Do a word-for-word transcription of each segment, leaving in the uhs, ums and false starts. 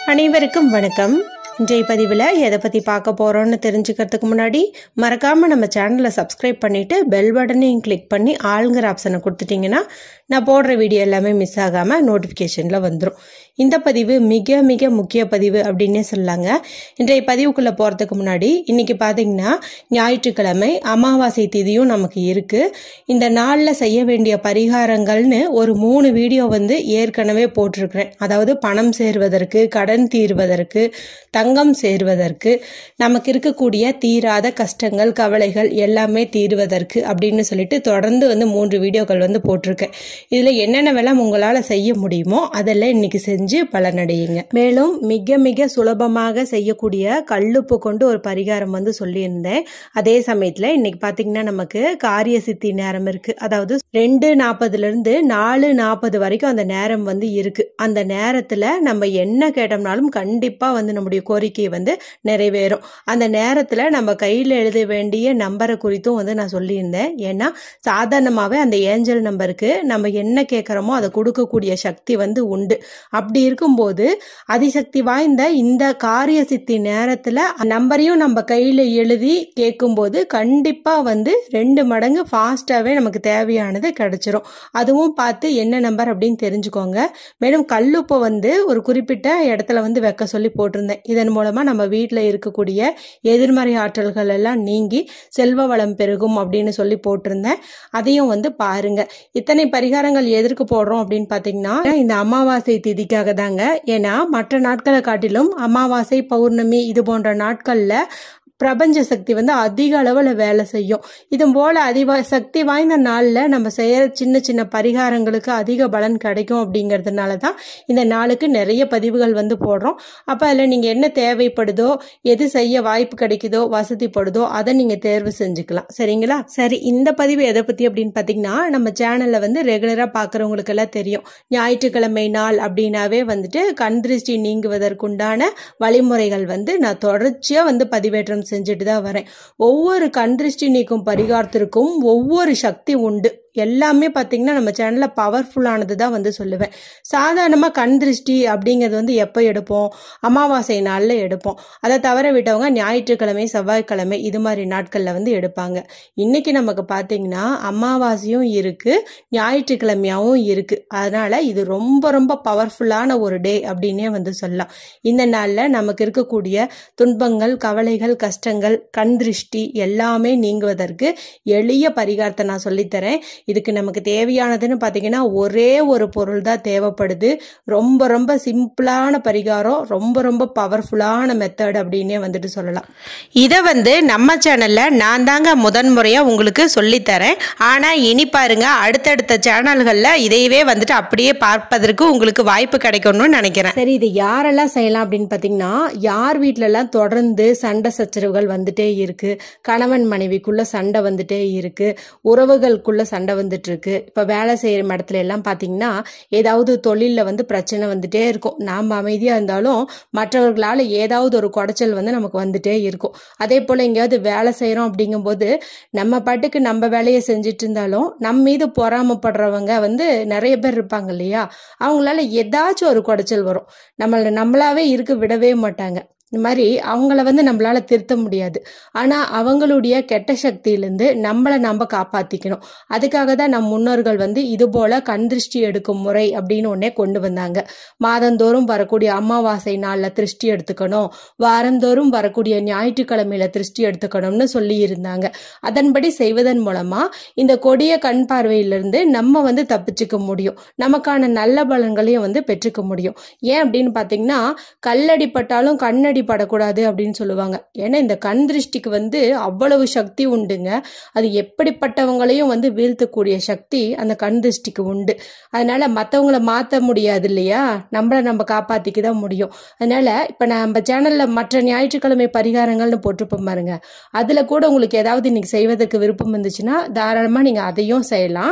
அனைவருக்கும் வணக்கம். இன்றைய பதிவில் எதை பற்றி பார்க்க போகிறோன்னு தெரிஞ்சுக்கிறதுக்கு முன்னாடி மறக்காமல் நம்ம சேனலை சப்ஸ்கிரைப் பண்ணிவிட்டு பெல் பட்டனையும் கிளிக் பண்ணி ஆளுங்கிற ஆப்ஷனை கொடுத்துட்டிங்கன்னா நான் போடுற வீடியோ எல்லாமே மிஸ் ஆகாமல் நோட்டிஃபிகேஷனில் வந்துடும். இந்த பதிவு மிக மிக முக்கிய பதிவு அப்படின்னே சொல்லாங்க. இன்றைய பதிவுக்குள்ளே போகிறதுக்கு முன்னாடி இன்றைக்கி பார்த்திங்கன்னா ஞாயிற்றுக்கிழமை அமாவாசை திதியும் நமக்கு இருக்குது. இந்த நாளில் செய்ய வேண்டிய பரிகாரங்கள்னு ஒரு மூணு வீடியோ வந்து ஏற்கனவே போட்டிருக்கிறேன். அதாவது பணம் சேர்வதற்கு, கடன் தீர்வதற்கு, தங்கம் சேர்வதற்கு, நமக்கு இருக்கக்கூடிய தீராத கஷ்டங்கள் கவலைகள் எல்லாமே தீர்வதற்கு அப்படின்னு சொல்லிட்டு தொடர்ந்து வந்து மூன்று வீடியோக்கள் வந்து போட்டிருக்கேன். இதில் என்னென்னவெல்லாம் உங்களால் செய்ய முடியுமோ அதெல்லாம் இன்னைக்கு செஞ்சு பலனடையுங்க. மேலும் மிக மிக சுலபமாக செய்யக்கூடிய கல்லுப்பு கொண்டு ஒரு பரிகாரம் வந்து சொல்லியிருந்தேன். அதே சமயத்தில் இன்னைக்கு பார்த்தீங்கன்னா நமக்கு காரிய சித்தி நேரம் இருக்கு. அதாவது ரெண்டு நாற்பதுல இருந்து நாலு நாற்பது வரைக்கும் அந்த நேரம் வந்து இருக்கு. அந்த நேரத்தில் நம்ம என்ன கேட்டோம்னாலும் கண்டிப்பாக வந்து நம்முடைய கோரிக்கை வந்து நிறைவேறும். அந்த நேரத்தில் நம்ம கையில் எழுத வேண்டிய நம்பரை குறித்தும் வந்து நான் சொல்லியிருந்தேன். ஏன்னா சாதாரணமாகவே அந்த ஏஞ்சல் நம்பருக்கு நம்ம என்ன கேட்குறோமோ அதை கொடுக்கக்கூடிய சக்தி வந்து உண்டு. அப்படி இருக்கும்போது அதிசக்தி வாய்ந்த இந்த காரிய சித்தி நேரத்தில் நம்பரையும் நம்ம கையில் எழுதி கேட்கும்போது கண்டிப்பாக வந்து ரெண்டு மடங்கு ஃபாஸ்ட்டாகவே நமக்கு தேவையானது கிடைச்சிரும். அதுவும் பார்த்து என்ன நம்பர் அப்படின்னு தெரிஞ்சுக்கோங்க. மேலும் கல்லுப்பை வந்து ஒரு குறிப்பிட்ட இடத்துல வந்து வைக்க சொல்லி போட்டிருந்தேன். இதன் மூலமா நம்ம வீட்டில் இருக்கக்கூடிய எதிர்மறை ஆற்றல்கள் எல்லாம் நீங்கி செல்வ வளம் பெருகும் அப்படின்னு சொல்லி போட்டிருந்தேன். அதையும் வந்து பாருங்க. இத்தனை பரிகாரங்கள் எதற்கு போடுறோம் அப்படின்னு பார்த்தீங்கன்னா இந்த அமாவாசை திதிக்காக தாங்க. ஏன்னா மற்ற நாட்களை காட்டிலும் அமாவாசை, பௌர்ணமி இது போன்ற நாட்கள்ல பிரபஞ்ச சக்தி வந்து அதிக அளவில் வேலை செய்யும். இது போல அதிக சக்தி வாய்ந்த நாளில் நம்ம செய்யற சின்ன சின்ன பரிகாரங்களுக்கு அதிக பலன் கிடைக்கும். அப்படிங்கிறதுனால தான் இந்த நாளுக்கு நிறைய பதிவுகள் வந்து போடுறோம். அப்போ அதில் நீங்கள் என்ன தேவைப்படுதோ, எது செய்ய வாய்ப்பு கிடைக்குதோ, வசதிப்படுதோ அதை நீங்கள் தேர்வு செஞ்சுக்கலாம். சரிங்களா? சரி, இந்த பதிவு எதை பற்றி அப்படின்னு பார்த்தீங்கன்னா நம்ம சேனலில் வந்து ரெகுலராக பார்க்குறவங்களுக்கு எல்லாம் தெரியும். ஞாயிற்றுக்கிழமை நாள் அப்படின்னாவே வந்துட்டு கண் திருஷ்டி நீங்குவதற்குண்டான வழிமுறைகள் வந்து நான் தொடர்ச்சியாக வந்து பதிவேற்றம் செஞ்சுட்டு தான் வரேன். ஒவ்வொரு கண் திருஷ்டி நீக்கும் பரிகாரத்திற்கும் ஒவ்வொரு சக்தி உண்டு. எல்லாமே பார்த்தீங்கன்னா நம்ம சேனலில் பவர்ஃபுல்லானது தான் வந்து சொல்லுவேன். சாதாரணமாக கண் திருஷ்டி அப்படிங்கிறது வந்து எப்போ எடுப்போம்? அமாவாசை நாளில் எடுப்போம். அதை தவற விட்டவங்க ஞாயிற்றுக்கிழமை, செவ்வாய்க்கிழமை இது மாதிரி நாட்களில் வந்து எடுப்பாங்க. இன்னைக்கு நமக்கு பார்த்தீங்கன்னா அமாவாசையும் இருக்கு, ஞாயிற்றுக்கிழமையாகவும் இருக்கு. அதனால இது ரொம்ப ரொம்ப பவர்ஃபுல்லான ஒரு டே அப்படின்னே வந்து சொல்லலாம். இந்த நாளில் நமக்கு இருக்கக்கூடிய துன்பங்கள், கவலைகள், கஷ்டங்கள், கண் திருஷ்டி எல்லாமே நீங்குவதற்கு எளிய பரிகாரத்தை நான் சொல்லித்தரேன். இதுக்கு நமக்கு தேவையானதுன்னு பார்த்தீங்கன்னா ஒரே ஒரு பொருள் தான் தேவைப்படுது. ரொம்ப ரொம்ப சிம்பிளான பரிகாரம், ரொம்ப ரொம்ப பவர்ஃபுல்லான மெத்தட் அப்படின்னே வந்துட்டு சொல்லலாம். இதை வந்து நம்ம சேனலில் நான் தாங்க முதன் முறையாக உங்களுக்கு சொல்லித்தரேன். ஆனால் இனி பாருங்க அடுத்தடுத்த சேனல்களில் இதையவே வந்துட்டு அப்படியே பார்ப்பதற்கு உங்களுக்கு வாய்ப்பு கிடைக்கணும்னு நினைக்கிறேன். சரி, இது யாரெல்லாம் செய்யலாம் அப்படின்னு பார்த்தீங்கன்னா யார் வீட்டிலலாம் தொடர்ந்து சண்டை சச்சரவுகள் வந்துட்டே இருக்கு, கணவன் மனைவிக்குள்ள சண்டை வந்துட்டே இருக்கு, உறவுகளுக்குள்ள சண்டை வந்துட்டு இருக்கு. இப்ப வேலை செய்யற இடத்துல எல்லாம் பாத்தீங்கன்னா ஏதாவது தொழில வந்து பிரச்சனை வந்துட்டே இருக்கும். நாம அமைதியா இருந்தாலும் மற்றவர்களால ஏதாவது ஒரு குடைச்சல் வந்து நமக்கு வந்துட்டே இருக்கும். அதே போல எங்கேயாவது வேலை செய்யறோம் அப்படிங்கும் போது நம்ம பாட்டுக்கு நம்ம வேலையை செஞ்சுட்டு இருந்தாலும் நம்ம மீது பொறாமப்படுறவங்க வந்து நிறைய பேர் இருப்பாங்க இல்லையா? அவங்களால ஏதாச்சும் ஒரு குடைச்சல் வரும். நம்மள நம்மளாவே இருக்க விடவே மாட்டாங்க. இந்த மாதிரி அவங்கள வந்து நம்மளால திருத்த முடியாது. ஆனா அவங்களுடைய கெட்ட சக்தியிலிருந்து நம்மளை நம்ம காப்பாத்திக்கணும். அதுக்காக தான் நம் முன்னோர்கள் வந்து இது போல கண் திருஷ்டி எடுக்கும் முறை அப்படின்னு ஒன்னே கொண்டு வந்தாங்க. மாதந்தோறும் வரக்கூடிய அமாவாசை நாள்ல திருஷ்டி எடுத்துக்கணும், வாரந்தோறும் வரக்கூடிய ஞாயிற்றுக்கிழமையில திருஷ்டி எடுத்துக்கணும்னு சொல்லி இருந்தாங்க. அதன்படி செய்வதன் மூலமா இந்த கொடிய கண் பார்வையிலிருந்து நம்ம வந்து தப்பிச்சுக்க முடியும். நமக்கான நல்ல பலன்களையும் வந்து பெற்றுக்க முடியும். ஏன் அப்படின்னு பாத்தீங்கன்னா கல்லடிப்பட்டாலும் கண்ணடி படக்கூடாது அப்படின்னு சொல்லுவாங்க. ஏன்னா இந்த கண் திருஷ்டிக்கு வந்து அவ்வளவு சக்தி உண்டுங்க. அது எப்படிப்பட்டவங்களையும் வந்து வீழ்த்தக்கூடிய சக்தி அந்த கண் திருஷ்டிக்கு உண்டு. அதனால மற்றவங்களை மாற்ற முடியாது இல்லையா? நம்மளை நம்ம காப்பாத்திக்க தான் முடியும். அதனால இப்ப நம்ம சேனல்ல மற்ற ஞாயிற்றுக்கிழமை பரிகாரங்கள்னு போட்டிருப்போம் பாருங்க. அதுல கூட உங்களுக்கு ஏதாவது இன்னைக்கு செய்வதற்கு விருப்பம் இருந்துச்சுன்னா தாராளமா நீங்க அதையும் செய்யலாம்.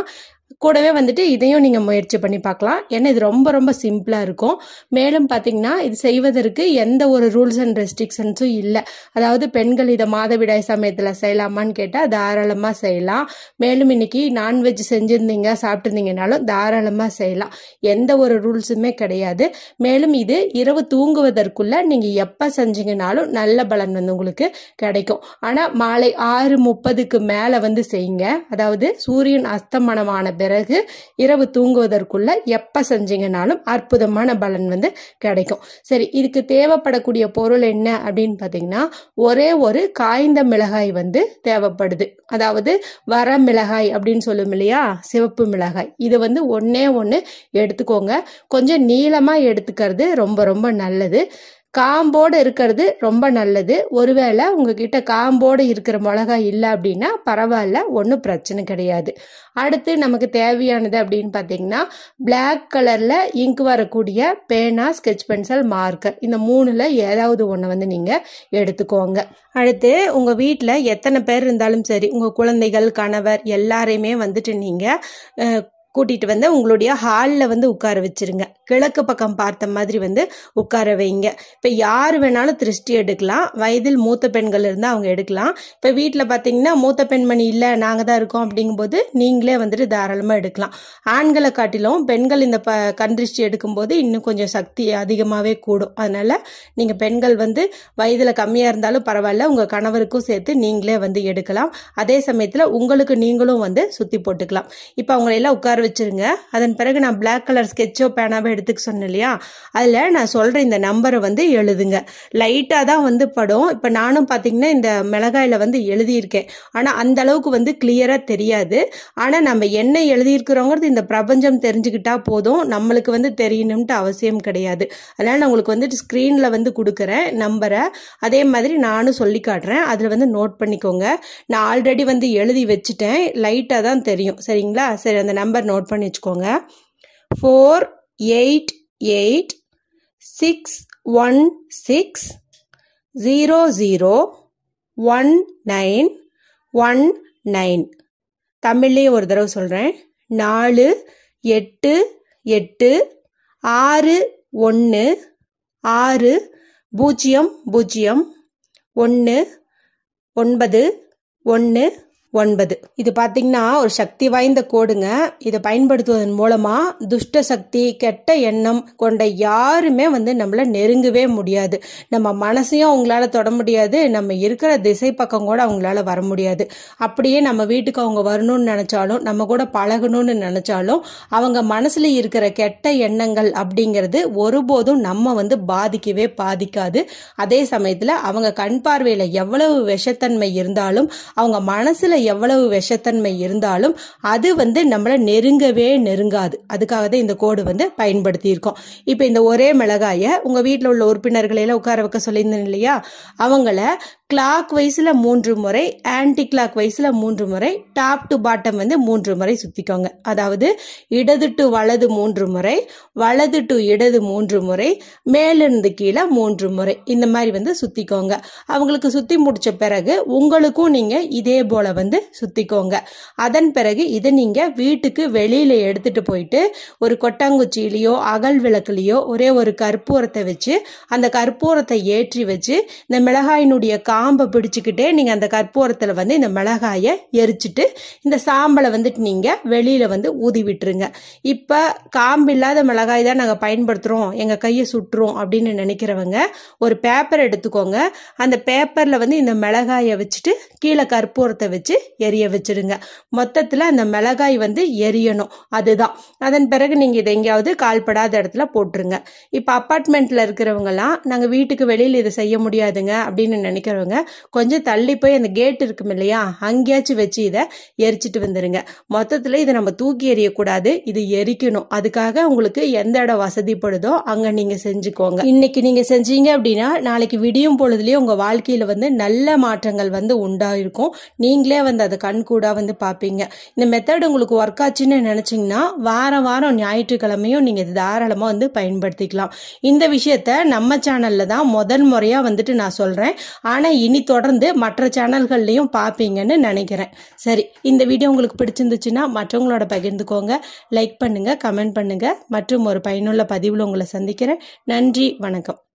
கூடவே வந்துட்டு இதையும் நீங்கள் முயற்சி பண்ணி பார்க்கலாம். ஏன்னா இது ரொம்ப ரொம்ப சிம்பிளாக இருக்கும். மேலும் பார்த்தீங்கன்னா இது செய்வதற்கு எந்த ஒரு ரூல்ஸ் அண்ட் ரெஸ்ட்ரிக்ஷன்ஸும் இல்லை. அதாவது பெண்கள் இதை மாதவிடாய் சமயத்தில் செய்யலாமான்னு கேட்டால் தாராளமாக செய்யலாம். மேலும் இன்னைக்கு நான்வெஜ் செஞ்சுருந்தீங்க சாப்பிட்டுருந்தீங்கனாலும் தாராளமாக செய்யலாம். எந்த ஒரு ரூல்ஸுமே கிடையாது. மேலும் இது இரவு தூங்குவதற்குள்ள நீங்கள் எப்போ செஞ்சீங்கனாலும் நல்ல பலன் வந்து உங்களுக்கு கிடைக்கும். ஆனால் மாலை ஆறு முப்பதுக்கு மேலே வந்து செய்யுங்க. அதாவது சூரியன் அஸ்தமனமான பிறகு இரவு தூங்குவதற்குள்ள எப்ப செஞ்சீங்கனாலும் அற்புதமான பலன் வந்து கிடைக்கும். சரி, இதுக்கு தேவைப்படக்கூடிய பொருள் என்ன அப்படின்னு பார்த்தீங்கன்னா, ஒரே ஒரு காய்ந்த மிளகாய் வந்து தேவைப்படுது. அதாவது வர மிளகாய் அப்படின்னு சொல்லும் இல்லையா, சிவப்பு மிளகாய். இது வந்து ஒன்னே ஒன்று எடுத்துக்கோங்க. கொஞ்சம் நீளமாக எடுத்துக்கிறது ரொம்ப ரொம்ப நல்லது. காம்போடு இருக்கிறது ரொம்ப நல்லது. ஒருவேளை உங்ககிட்ட காம்போடு இருக்கிற மிளகாய் இல்லை அப்படின்னா பரவாயில்ல, ஒன்றும் பிரச்சனை கிடையாது. அடுத்து நமக்கு தேவையானது அப்படின்னு பார்த்தீங்கன்னா, பிளாக் கலரில் இங்க் வரக்கூடிய பேனா, ஸ்கெட்ச் பென்சில், மார்க்கர், இந்த மூணில் ஏதாவது ஒன்று வந்து நீங்கள் எடுத்துக்கோங்க. அடுத்து உங்கள் வீட்டில் எத்தனை பேர் இருந்தாலும் சரி, உங்கள் குழந்தைகள், கணவர் எல்லாரையுமே வந்துட்டு நீங்கள் கூட்டிகிட்டு வந்து உங்களுடைய ஹாலில் வந்து உட்கார வச்சிருங்க. கிழக்கு பக்கம் பார்த்த மாதிரி வந்து உட்கார வைங்க. இப்போ யார் வேணாலும் திருஷ்டி எடுக்கலாம். வயதில் மூத்த பெண்கள் இருந்தால் அவங்க எடுக்கலாம். இப்போ வீட்டில் பார்த்தீங்கன்னா மூத்த பெண்மணி இல்லை, நாங்கள் தான் இருக்கோம் அப்படிங்கும்போது நீங்களே வந்துட்டு தாராளமாக எடுக்கலாம். ஆண்களை காட்டிலும் பெண்கள் இந்த ப கண் திருஷ்டி எடுக்கும்போது இன்னும் கொஞ்சம் சக்தி அதிகமாகவே கூடும். அதனால் நீங்கள் பெண்கள் வந்து வயதில் கம்மியாக இருந்தாலும் பரவாயில்ல, உங்கள் கணவருக்கும் சேர்த்து நீங்களே வந்து எடுக்கலாம். அதே சமயத்தில் உங்களுக்கு நீங்களும் வந்து சுற்றி போட்டுக்கலாம். இப்போ அவங்களெல்லாம் உட்கார வச்சிருங்க. அதன் பிறகு நான் பிளாக் கலர் ஸ்கெட்சோ பேனாவோ எடுத்துக்க சொன்னேன் இல்லையா, அதில் நான் சொல்கிற இந்த நம்பரை வந்து எழுதுங்க. லைட்டாக தான் வந்து படும். இப்போ நானும் பார்த்தீங்கன்னா இந்த மிளகாயில் வந்து எழுதியிருக்கேன். ஆனால் அந்த அளவுக்கு வந்து கிளியராக தெரியாது. ஆனால் நம்ம என்ன எழுதியிருக்கிறோங்கிறது இந்த பிரபஞ்சம் தெரிஞ்சுக்கிட்டா போதும், நம்மளுக்கு வந்து தெரியணும்ட்டு அவசியம் கிடையாது. அதனால் நான் உங்களுக்கு வந்துட்டு ஸ்க்ரீனில் வந்து கொடுக்குறேன் நம்பரை. அதே மாதிரி நானும் சொல்லி காட்டுறேன், அதில் வந்து நோட் பண்ணிக்கோங்க. நான் ஆல்ரெடி வந்து எழுதி வச்சுட்டேன், லைட்டாக தான் தெரியும். சரிங்களா? சரி, அந்த நம்பர் நோட் பண்ணி வச்சுக்கோங்க. Four eight eight six one six zero zero one nine one nine. தமிழ்லேயே ஒரு தடவை சொல்கிறேன். நாலு எட்டு எட்டு ஆறு ஒன்று ஆறு பூஜ்ஜியம் பூஜ்ஜியம் ஒன்று ஒன்பது ஒன்று ஒன்பது. இது பார்த்தீங்கன்னா ஒரு சக்தி வாய்ந்த கோடுங்க. இதை பயன்படுத்துவதன் மூலமா துஷ்ட சக்தி, கெட்ட எண்ணம் கொண்ட யாருமே வந்து நம்மள நெருங்கவே முடியாது. நம்ம மனசையும் அவங்களால தொட முடியாது, நம்ம இருக்கிற திசை பக்கம் கூட அவங்களால வர முடியாது. அப்படியே நம்ம வீட்டுக்கு அவங்க வரணும்னு நினைச்சாலும், நம்ம கூட பழகணும்னு நினைச்சாலும், அவங்க மனசுல இருக்கிற கெட்ட எண்ணங்கள் அப்படிங்கிறது ஒருபோதும் நம்ம வந்து பாதிக்கவே பாதிக்காது. அதே சமயத்துல அவங்க கண் பார்வையில எவ்வளவு விஷத்தன்மை இருந்தாலும், அவங்க மனசுல எவ்வளவு விஷத்தன்மை இருந்தாலும் அது வந்து நம்மள நெருங்கவே நெருங்காது. அதுக்காக தான் இந்த கோடு வந்து பயன்படுத்தி இருக்கோம். இப்போ இந்த ஒரே மிளகாயை உங்க வீட்டில் உள்ள உறுப்பினர்களை எல்லாம் உட்கார வைக்க சொல்லியிருந்தேன் இல்லையா, அவங்கள கிளாக் வைஸ்ல மூன்று முறை, ஆன்டி கிளாக் வைஸ்ல மூன்று முறை, டாப் டு பாட்டம் வந்து மூன்று முறை சுத்திக்கோங்க. அதாவது இடது டு வலது மூன்று முறை, வலது டு இடது மூன்று முறை, மேலிருந்து கீழே மூன்று முறை, இந்த மாதிரி வந்து சுத்திக்கோங்க. அவங்களுக்கு சுத்தி முடிச்ச பிறகு உங்களுக்கும் நீங்க இதே போல வந்து சுத்திக்கோங்க. அதன் பிறகு இதை நீங்க வீட்டுக்கு வெளியில எடுத்துட்டு போயிட்டு ஒரு கொட்டாங்குச்சியிலையோ அகல் விளக்குலையோ ஒரே ஒரு கற்பூரத்தை வச்சு அந்த கற்பூரத்தை ஏற்றி வச்சு இந்த மிளகாயினுடைய காம்பை பிடிச்சுக்கிட்டே நீங்க அந்த கற்பூரத்துல வந்து இந்த மிளகாயை எரிச்சிட்டு இந்த சாம்பலை வந்துட்டு நீங்க வெளியில வந்து ஊதி விட்டுருங்க. இப்ப காம்பு இல்லாத மிளகாய் தான் நாங்க பயன்படுத்துறோம், எங்க கையை சுட்டுறோம் அப்படின்னு நினைக்கிறவங்க ஒரு பேப்பர் எடுத்துக்கோங்க. அந்த பேப்பர்ல வந்து இந்த மிளகாயை வச்சுட்டு கீழே கற்பூரத்தை வச்சு எரிய வச்சிருங்க. மொத்தத்துல அந்த மிளகாய் வந்து எரியணும், அதுதான். அதன் பிறகு நீங்க இதை எங்கேயாவது கால்படாத இடத்துல போட்டுருங்க. இப்ப அப்பார்ட்மெண்ட்ல இருக்கிறவங்க எல்லாம் நாங்க வீட்டுக்கு வெளியில இதை செய்ய முடியாதுங்க அப்படின்னு நினைக்கிறவங்க கொஞ்சம் தள்ளி போய் அந்த கேட் இருக்கும் இல்லையா, அங்கேயாச்சும் வச்சு இதை எரிச்சிட்டு வந்துருங்க. மொத்தத்துல இதை நம்ம தூக்கி எறியக்கூடாது, இது எரிக்கணும். அதுக்காக உங்களுக்கு எந்த இடம் வசதிப்படுதோ அங்க நீங்க செஞ்சுக்கோங்க. இன்னைக்கு நீங்க செஞ்சீங்க அப்படின்னா நாளைக்கு விடியும் பொழுதுலயே உங்க வாழ்க்கையில வந்து நல்ல மாற்றங்கள் வந்து உண்டாயிருக்கும். நீங்களே வந்து அதை கண்கூடா வந்து பார்ப்பீங்க. இந்த மெத்தட் உங்களுக்கு ஒர்க் ஆச்சுன்னு நினைச்சீங்கன்னா வாரம் வாரம் ஞாயிற்றுக்கிழமையும் நீங்க தாராளமா வந்து பயன்படுத்திக்கலாம். இந்த விஷயத்த நம்ம சேனல்ல தான் முதல் முறையா வந்துட்டு நான் சொல்றேன். ஆனா இனி தொடர்ந்து மற்ற சேனல்கள்லையும் பார்ப்பீங்கன்னு நினைக்கிறேன். சரி, இந்த வீடியோ உங்களுக்கு பிடிச்சிருந்துச்சுன்னா மற்றவங்களோட பகிர்ந்துக்கோங்க, லைக் பண்ணுங்க, கமெண்ட் பண்ணுங்க. மற்றும் ஒரு பயனுள்ள பதிவில் உங்களை சந்திக்கிறேன். நன்றி, வணக்கம்.